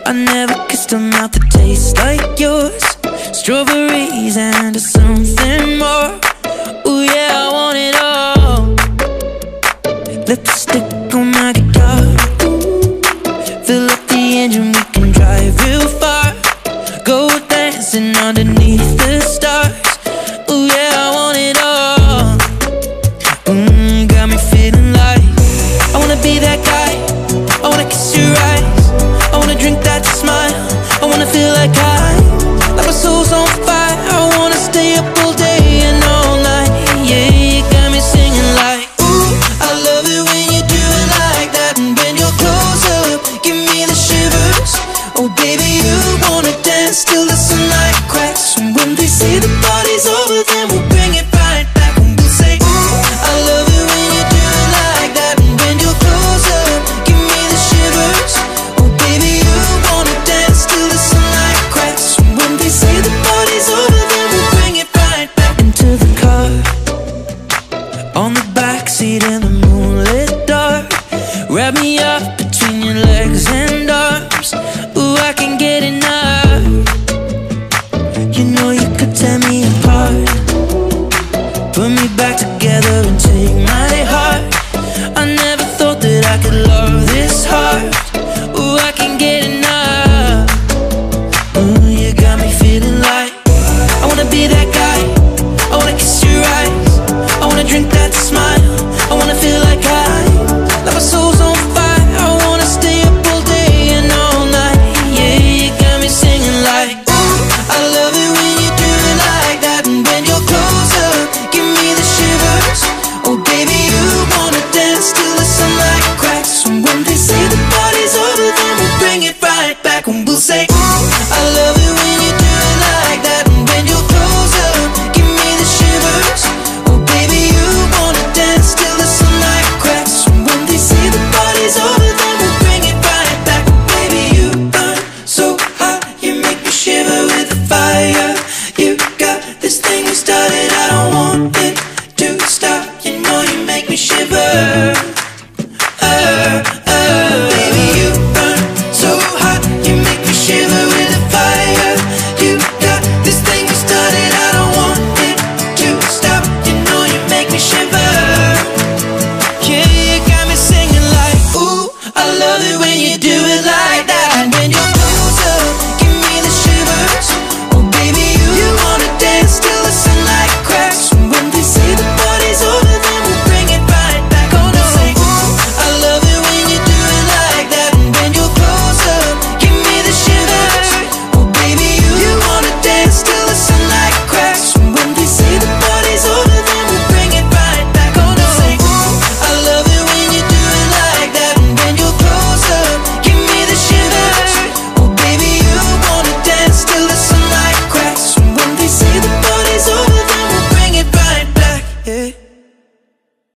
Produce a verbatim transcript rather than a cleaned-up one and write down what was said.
I never kissed a mouth that tastes like yours. Strawberries and something more. Ooh yeah, I want it all. Lipstick on my guitar. Fill up the engine, we can drive real far. Go dancing underneath the stars. Ooh yeah, I want it all. Mmm, got me feeling like I wanna be that guy. I wanna kiss your eyes. I wanna drink that smile. I wanna feel like I, like my soul's on fire. I wanna stay up all day and all night. Yeah, you got me singing like, ooh, I love it when you do it like that. And when you're close up, give me the shivers. Oh baby, you wanna dance till the sunlight cracks. And when they say the